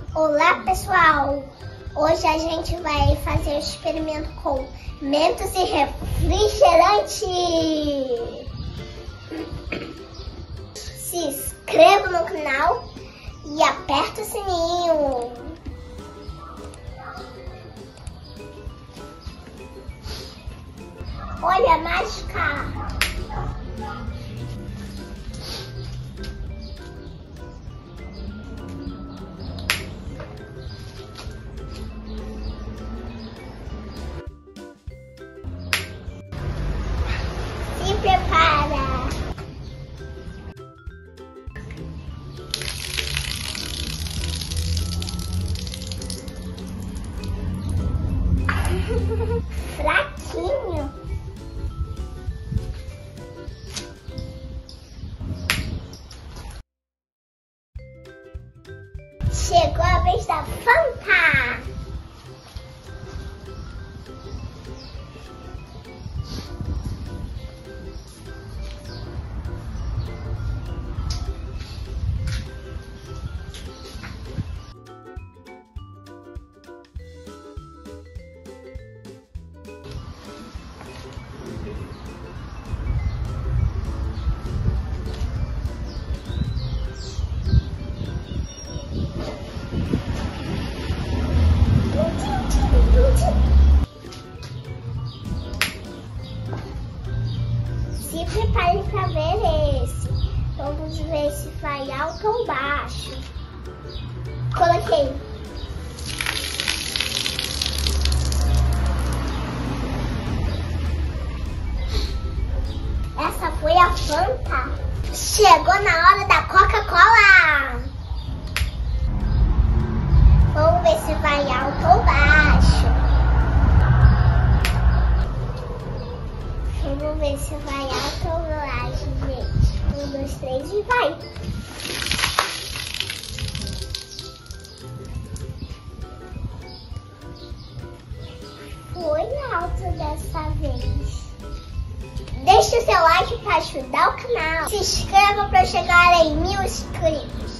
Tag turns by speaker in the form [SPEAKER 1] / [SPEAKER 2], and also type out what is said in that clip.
[SPEAKER 1] Olá pessoal, hoje a gente vai fazer o experimento com mentos e refrigerante. Se inscreva no canal e aperta o sininho. Olha a mágica. Se prepara! Fraquinho! Chegou a vez da Fanta! Se prepare para ver esse. Vamos ver se vai alto ou baixo. Coloquei. Essa foi a Fanta. Chegou na hora da Coca-Cola. Vamos ver se vai alto ou baixo. Vamos ver se vai alto ou baixo, gente. 1, 2, 3 e vai! Foi alto dessa vez. Deixe o seu like para ajudar o canal. Se inscreva para chegar em 1000 inscritos.